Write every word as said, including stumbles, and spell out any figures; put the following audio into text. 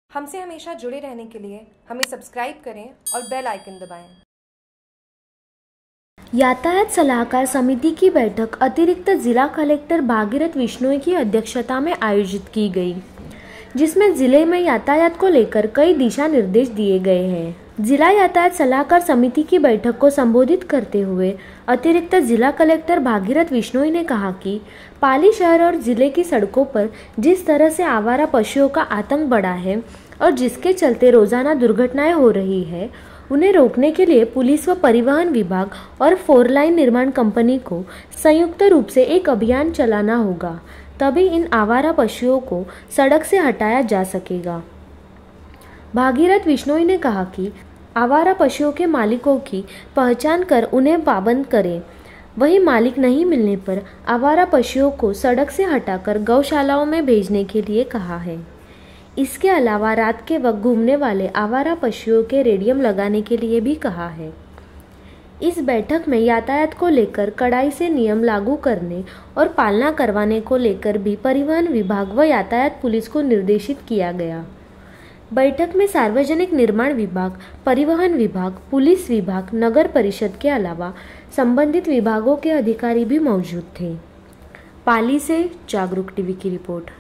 हमसे हमेशा जुड़े रहने के लिए हमें सब्सक्राइब करें और बेल आइकन दबाएं। यातायात सलाहकार समिति की बैठक अतिरिक्त जिला कलेक्टर भागीरथ बिश्नोई की अध्यक्षता में आयोजित की गई, जिसमें जिले में यातायात को लेकर कई दिशा निर्देश दिए गए हैं। जिला यातायात सलाहकार समिति की बैठक को संबोधित करते हुए अतिरिक्त जिला कलेक्टर भागीरथ बिश्नोई ने कहा कि पाली शहर और जिले की सड़कों पर जिस तरह से आवारा पशुओं का आतंक बढ़ा है और जिसके चलते रोजाना दुर्घटनाएं हो रही है, उन्हें रोकने के लिए पुलिस व परिवहन विभाग और फोर लाइन निर्माण कंपनी को संयुक्त रूप से एक अभियान चलाना होगा, तभी इन आवारा पशुओं को सड़क से हटाया जा सकेगा। भागीरथ बिश्नोई ने कहा कि आवारा पशुओं के मालिकों की पहचान कर उन्हें पाबंद करें, वहीं मालिक नहीं मिलने पर आवारा पशुओं को सड़क से हटाकर गौशालाओं में भेजने के लिए कहा है। इसके अलावा रात के वक्त घूमने वाले आवारा पशुओं के रेडियम लगाने के लिए भी कहा है। इस बैठक में यातायात को लेकर कड़ाई से नियम लागू करने और पालना करवाने को लेकर भी परिवहन विभाग व यातायात पुलिस को निर्देशित किया गया। बैठक में सार्वजनिक निर्माण विभाग, परिवहन विभाग, पुलिस विभाग, नगर परिषद के अलावा संबंधित विभागों के अधिकारी भी मौजूद थे। पाली से जागरूक टीवी की रिपोर्ट।